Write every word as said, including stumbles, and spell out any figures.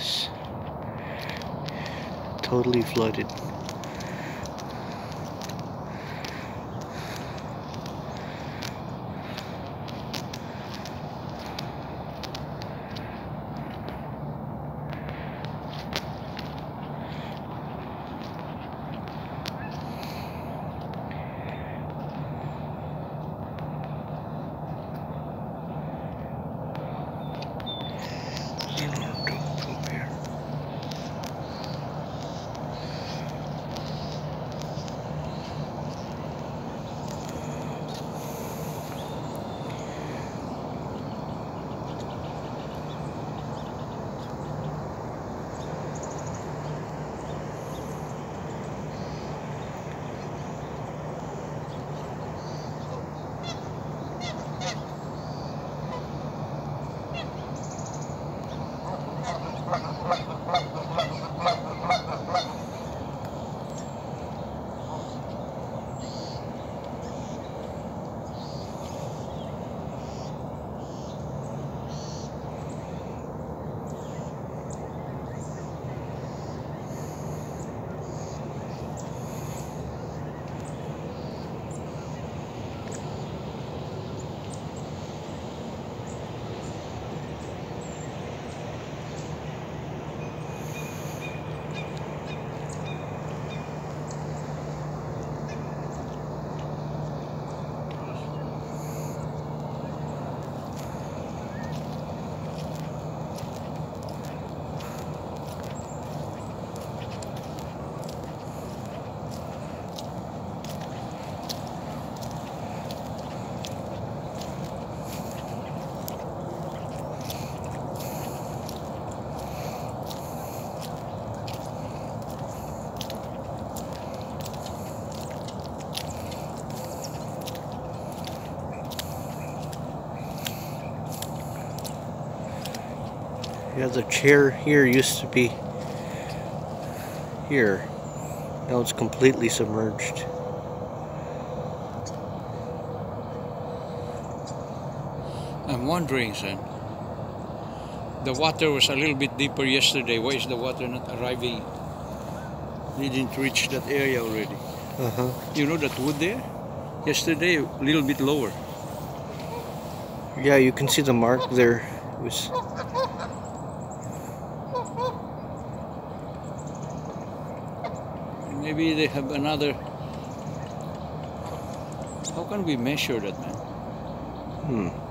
this. Totally flooded. Yeah, the chair here used to be here. Now it's completely submerged. I'm wondering, son. The water was a little bit deeper yesterday. Why is the water not arriving? Didn't reach that area already. Uh-huh. You know that wood there? Yesterday, a little bit lower. Yeah, you can see the mark there. It was... Maybe they have another... How can we measure that, man? Hmm.